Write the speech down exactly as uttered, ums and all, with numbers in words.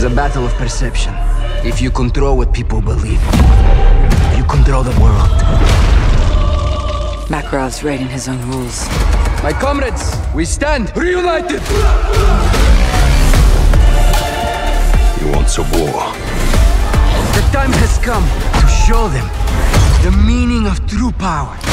is a battle of perception. If you control what people believe, you control the world. Makarov's writing his own rules. My comrades, we stand reunited! He wants a war. The time has come to show them the meaning of true power.